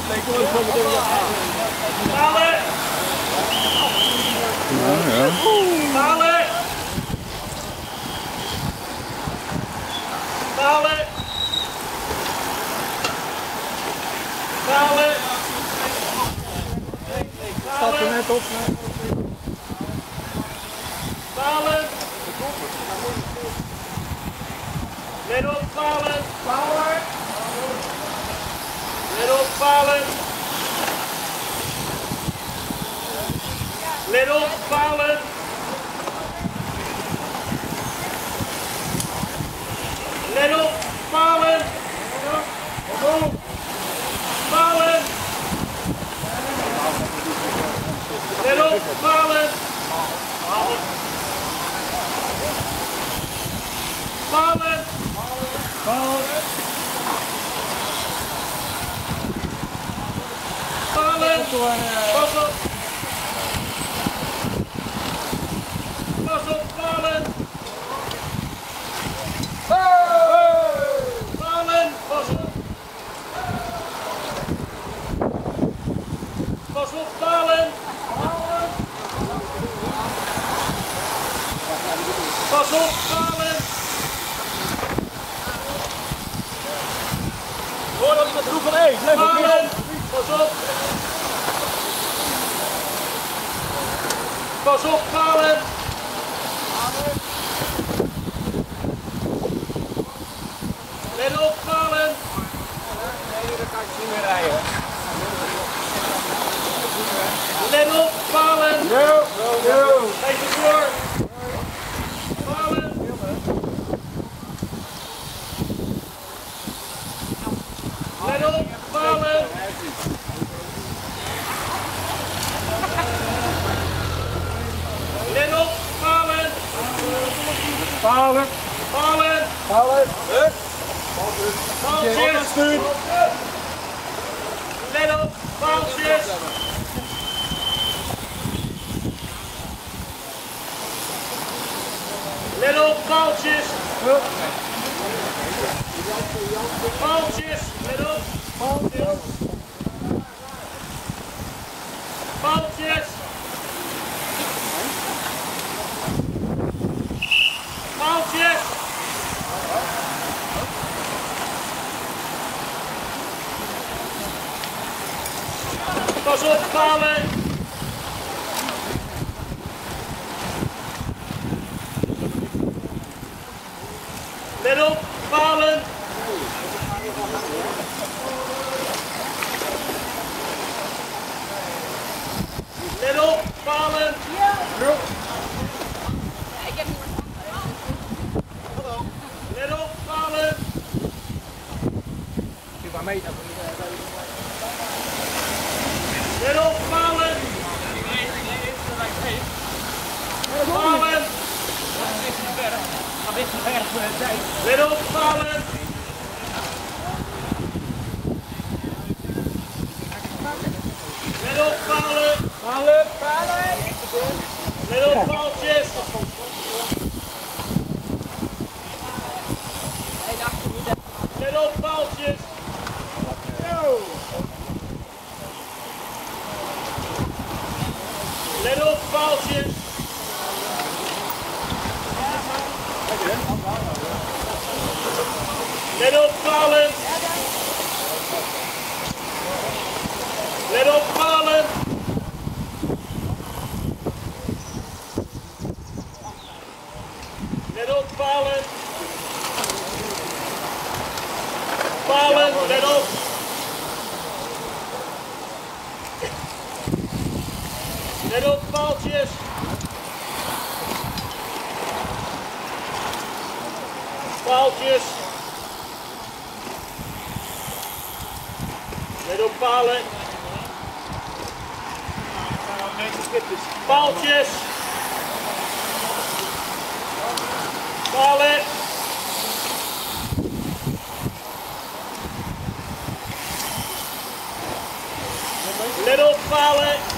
Palen! Ja. Palen! Palen! Palen! Staat er net op. Palen! Let op, palen! Palen! Let op, palen! Let op, palen! Let op, palen! Palen! Let op, palen! Palen! Palen! Pas op! Pas op, palen! Palen! Pas op! Pas op, palen! Pas op, palen! Hoor dat iemand roept van hé, blijf op Palen! Pas op! Pas op, palen! Let op, palen! Nee, dan kan ik niet meer rijden. Let op, palen! Yo. Even voor! Palen! Let op, palen! Let op, palen! Palen. Palen! Palen. Paaltjes! Let op, paaltjes! Let op, paaltjes! Paaltjes! Let op! Paaltjes! Paaltjes! Paaltjes! Pas op, palen! Let op, palen! Let op, palen! Let op, palen! Let op, palen! Palen! Let op, palen! Let op, palen! Palen. Let op, paaltjes! Let op, paaltjes! Let op, paaltjes! Let op, palen! Let op, palen! Let op, palen! Palen, let op! Let op, paaltjes! Paaltjes! Let op, palen! Paaltjes! Palen! Let op, palen!